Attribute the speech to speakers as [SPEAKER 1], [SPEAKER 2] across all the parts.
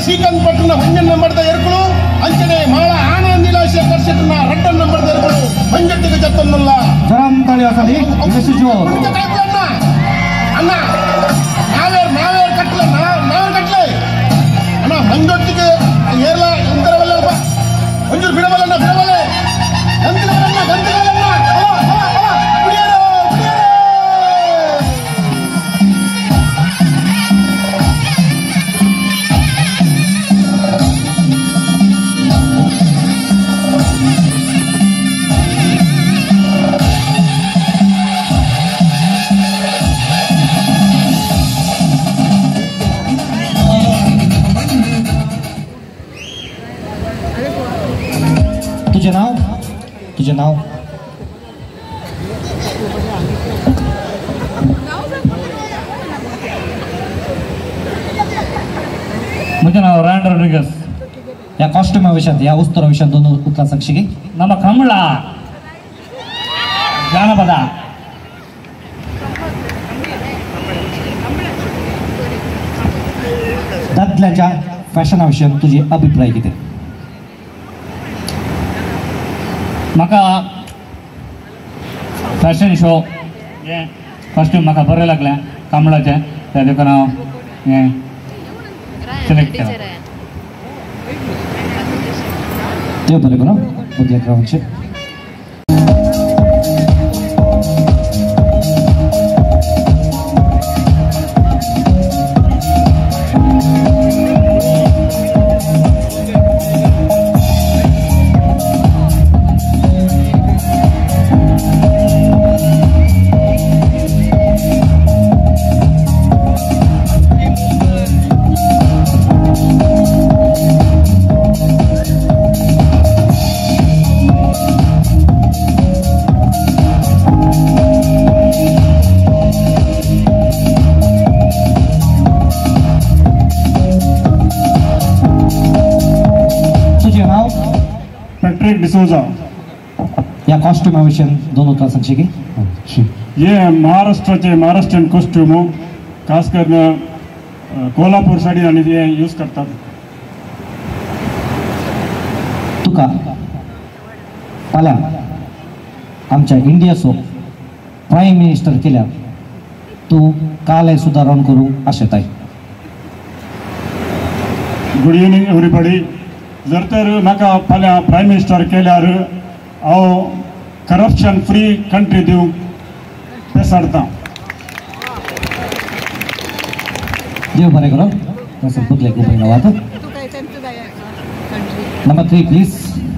[SPEAKER 1] ಶ್ರೀಕಾಂತ್ ಪಟ್ಟಣ 1 ನಂಬರ್ದ ಎರ್ಕಳು ಅಂಚನೆ ಮಾಳ ಆನಂದಿಲ ಶೇಖರ್ ಶೆಟ್ಟನ 2 ನಂಬರ್ದ ಎರ್ಕಳು ಮಂಜಟ್ಟಿಗೆ ಜತ್ತನ್ನಲ್ಲ
[SPEAKER 2] ಜರಂ ತಳಿ ಅಸಲಿ ಮೆಸೇಜು
[SPEAKER 1] ಅಣ್ಣ ನಾವೇ ಕಟ್ಲೆ ಅಣ್ಣ ಮಂಜೊಟ್ಟಿಗೆ ಏರ್ಲ ಇಂತರವಲ್ಲಪ್ಪ ಒಂಚೂರು ಬಿಡಬಲ್ಲಣ್ಣ ಗಂತಿಗಳನ್ನ
[SPEAKER 2] तुझे नाव
[SPEAKER 3] माझे नाव रॅन रॉड्रिगस
[SPEAKER 2] या कॉस्ट्युम विषयात या उस्तर विषयात दोन उत्तर साक्षी
[SPEAKER 3] ನಮ್ಮ ಕಮಲ ಜಾನಪದ
[SPEAKER 2] दादल्याच्या फॅशनाविषयी तुझे अभिप्राय किती
[SPEAKER 3] म्हाका फॅशन शो हे कॉस्ट्यूम म्हाका बरें लागलें कमळाचें त्या देखून हांव हें सिलेक्ट केलें
[SPEAKER 2] ते बरें करून बदल्या क्रमांकचे
[SPEAKER 4] डिसोजा
[SPEAKER 2] या कॉस्ट्यूम विषयी दोन उत्तर सांगशी की
[SPEAKER 4] ये महाराष्ट्रीयन कॉस्ट्यूम खासकर कोल्हापूर साडी आणि ते यूज करतात
[SPEAKER 2] तुका पाला आमच्या इंडियाचो प्राईम मिनिस्टर केल्या तू कालय सुधारण करू आशेत आहे
[SPEAKER 4] गुड इव्हनिंग एव्हरीबडी जर तर म्हाका फाल्यां प्रायम मिनिस्टर केल्यार हांव करप्शन फ्री कंट्री दिवंक पेसाडटां
[SPEAKER 2] देव बरें करो तसं बदले खूप धन्यवाद नंबर 3 प्लीज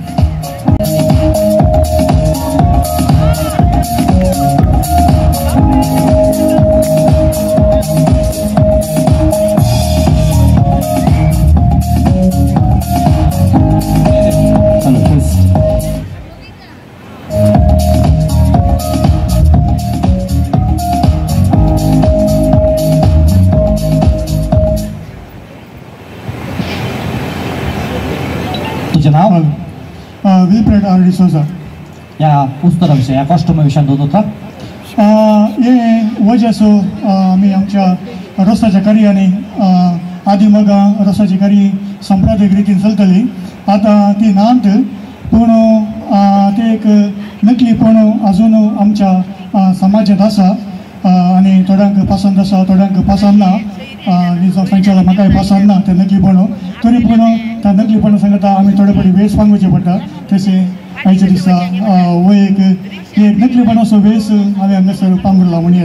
[SPEAKER 2] नाव
[SPEAKER 4] विलफ्रेड आर डिसोजा
[SPEAKER 2] या पुस्तका विषयी या कॉस्ट्यूम विषयात दोन होता
[SPEAKER 4] हे वजह सो आमी आमच्या रस्त्याच्या कार्यानी आदी मगा रस्त्याची कार्य संप्रदायिक रितीन चलतली आता ती नात पूण ते एक नकलीपण अजून आमच्या समाजात आसा आणि थोड्यांक पसंद आसा थोड्यांक पसंद ना सांगच्याला म्हाकाय पसंद ना ते नकलीपण तरी पूण त्या नकलीपणा सांगता आमी थोडे पडी वेस पांगवचे पडटा तशें आयच्या दिसा हो एक नकलीपणाचो वेस हांवें हांगासर पांगुरला म्हणयात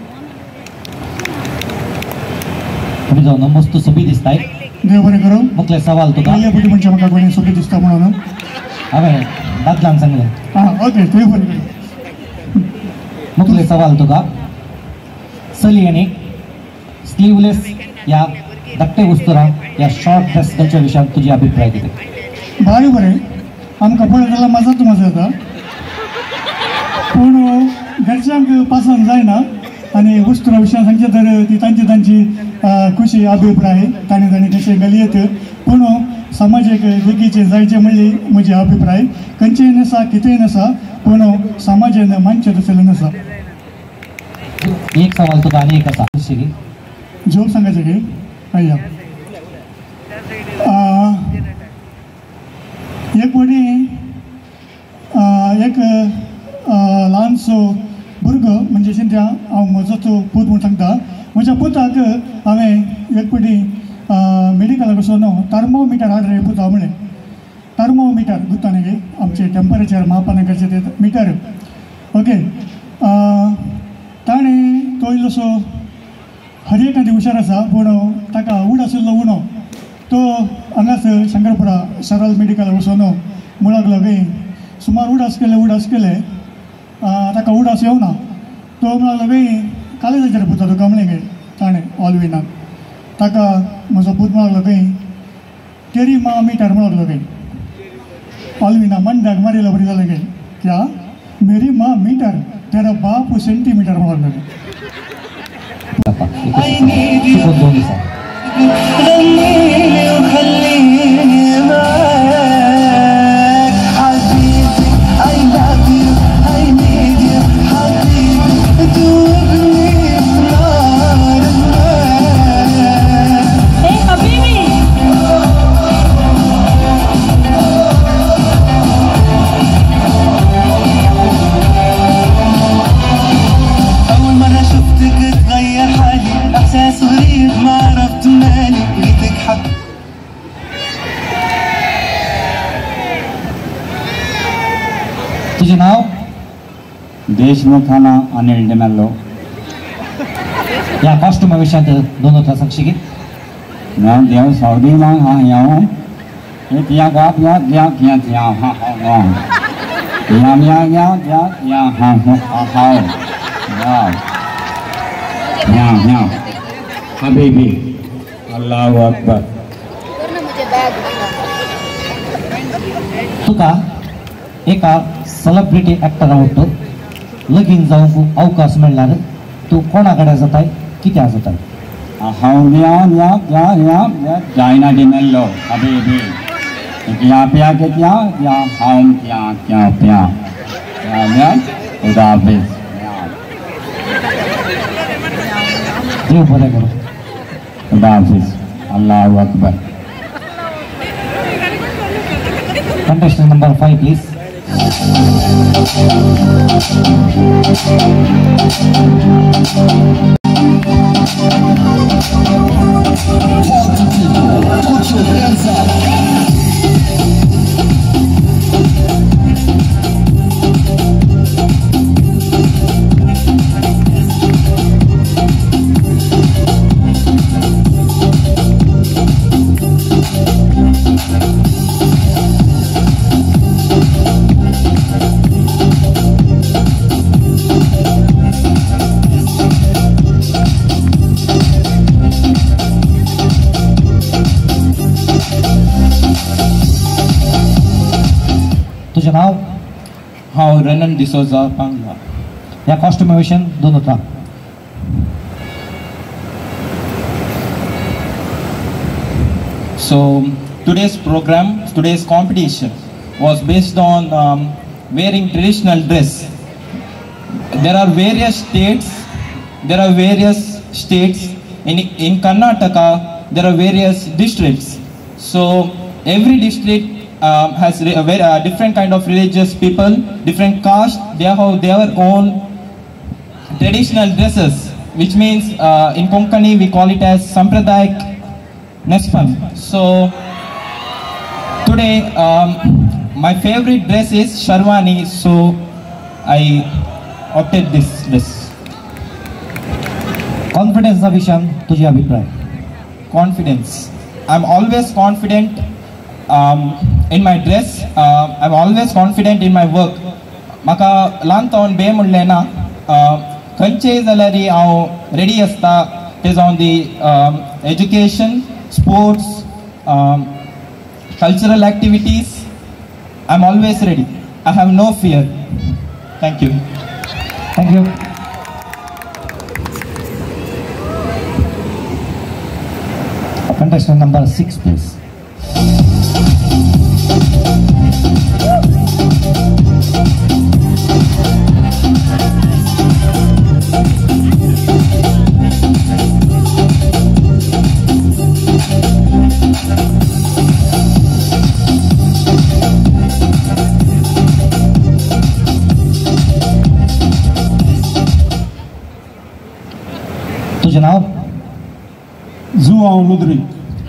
[SPEAKER 2] तुम्ही जाऊन मस्त सोबी दिसताय
[SPEAKER 4] देव बरें करूं
[SPEAKER 2] मुखले सवाल तुका
[SPEAKER 4] पयले म्हणजे म्हाका कोणी सोबी दिसता म्हणून
[SPEAKER 2] हांवें दादल्यान सांगलें
[SPEAKER 4] ओके देव बरें करूं
[SPEAKER 2] मुखले सवाल तुका चली आनी स्लीवलेस या धाकटे उस्तरा या शॉर्ट ड्रेस घालच्या विशयात तुझे अभिप्राय कितें
[SPEAKER 4] भारी बरें आमकां पळयत जाल्यार मजा येता पूण घरच्यांक पसंद जायना आनी वस्त्र विशयान सांगचे तर ती तांची खुशी अभिप्राय तांणी कशें घालयेत पूण समाजाक देखीचे जायचे म्हणजे म्हजे अभिप्राय खंयचेय नसा कितेंय नसा पूण समाजान मानचें तसलें नसा
[SPEAKER 2] एक सवाल तुका आनी एक आसा
[SPEAKER 4] जोक सांगायचं की अय्या एक म्हणी एक ल्हानसो भुरगो म्हणजे शिंद्या हांव म्हजोच पूत म्हूण सांगता. म्हज्या पुताक हांवें एक फावटी मेडिकलाक वचून थर्मोमिटर हाड रे पुता म्हणे. थर्मोमिटर गुत्ता न्ही गे आमचे टेम्परेचर मापन करचे ते मिटर. ओके ताणें तो इल्लोसो हर एकादी हुशार आसा पूण ताका उड आशिल्लो उणो तो हांगाच शंकरपुरा सरल मेडिकलाक वचून म्हणूंक लागलो गे सुमार उडास केले ताका उडास येवना. तो म्हणूंक लागलो गे कालेजाचेर पुता तुका म्हणलें गे ताणें ऑलविनाक. ताका म्हजो पूत म्हणूंक लागलो गे तेरी मा मिटर म्हणूंक लागलो गे ऑलविना मंड्याक मारिलो बरी जालें गे क्या मेरी माँ मीटर तेरा बाप सेंटीमीटर म्हणूंक लागलो गे.
[SPEAKER 5] خليني وخليني معاك عزيزي I love you I need you حبيبي دوبني بنار النار.
[SPEAKER 6] Hey حبيبي
[SPEAKER 5] أول مرة شفتك تغير حالي إحساس غريب ما عرفت مالي لقيتك حب.
[SPEAKER 2] तुझे नाव?
[SPEAKER 3] देशमुख थाना अनिल डेमेल्लो.
[SPEAKER 2] या कॉस्ट्युमा विषयात दोन उत्तर सांगशी की?
[SPEAKER 3] मैं देव सऊदी में हाँ याऊं एक या गाप या हाँ हाँ या हाँ हाँ या हबीबी अल्लाहु अकबर.
[SPEAKER 2] तुका एका सेलिब्रिटी एक्टर आवडतो लगीन जावंक अवकाश मेळ्ळ्यार तूं कोणा कडेन जाताय कित्याक जाताय?
[SPEAKER 3] चाइना डिमेल्लो हबीबी क्या प्या के क्या हम क्या प्या खुदा हाफिज.
[SPEAKER 2] देव बरें करूं.
[SPEAKER 3] खुदा हाफिज. अल्लाहु अकबर.
[SPEAKER 2] Contestant number 5 please. तुझे नाव?
[SPEAKER 7] हांव रनन डिसोजा पांगला.
[SPEAKER 2] या कॉस्ट्युमा विशयन दोन उत्तर.
[SPEAKER 7] So today's competition was based on wearing traditional dress. There are various states in Karnataka. There are various districts. So every district has a very different kind of religious people, different caste. They have their own traditional dresses, which means in Konkani we call it as Sampradayak Nespam. So today my favorite dress is Sharwani, so I opted this dress.
[SPEAKER 2] Confidence विशयान तुझे अभिप्राय?
[SPEAKER 7] Confidence. I'm always confident in my dress. I'm always confident in my work. Maka lantaon be mudlena खंयचेय जाल्यार हांव ready आसता. It is on the education, sports, cultural activities. I'm always ready. I have no fear. Thank you.
[SPEAKER 2] Thank you. Contestant number 6 please. जनाब
[SPEAKER 6] जुआंव लुद्रिक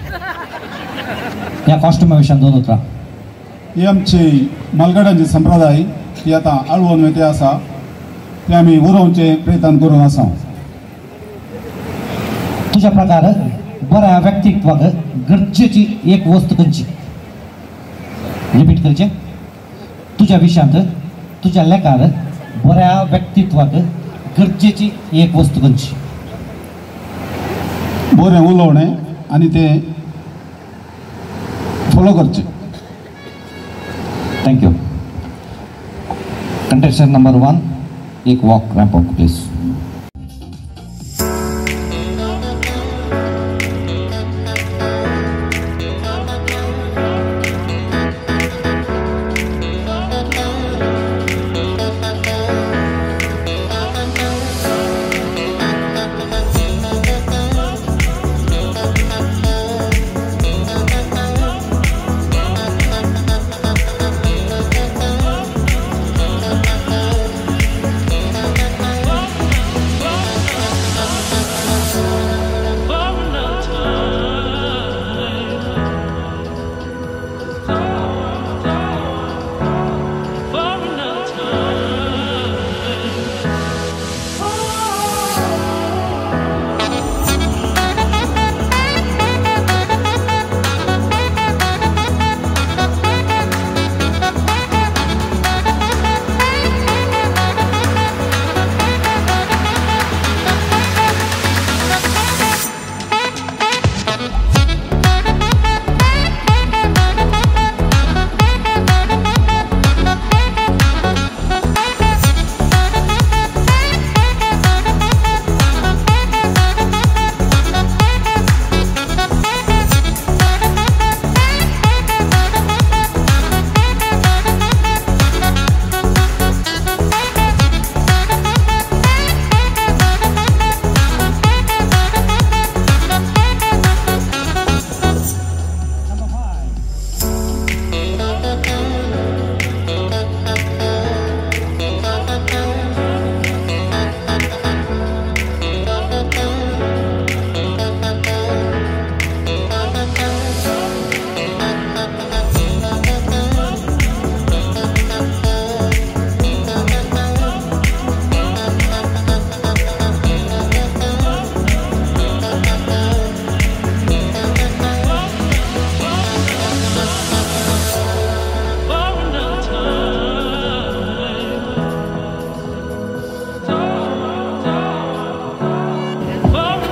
[SPEAKER 2] या कॉस्ट्युमाविषयी दोन उतरा.
[SPEAKER 6] ही आमची मालगड्यांची संप्रदाय ही आता आळवून वेते आसा ते आमी उरोवचे प्रयत्न करून आसा.
[SPEAKER 2] तुझ्या प्रकार बऱ्या व्यक्तित्वाक गरजेची एक वस्त खंयची? रिपीट करचे. तुझ्या विशयांत तुझ्या लेखार बऱ्या व्यक्तित्वाक गरजेची एक वस्त खंयची?
[SPEAKER 6] बरें उलोवणें आनी ते फॉलो करचे.
[SPEAKER 2] Thank you. कंटेस्टेंट नंबर 1 एक walk ramp up please.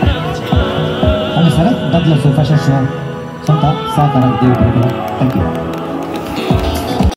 [SPEAKER 2] Fashion show serta sahakaran Dewi Pergera. Thank you.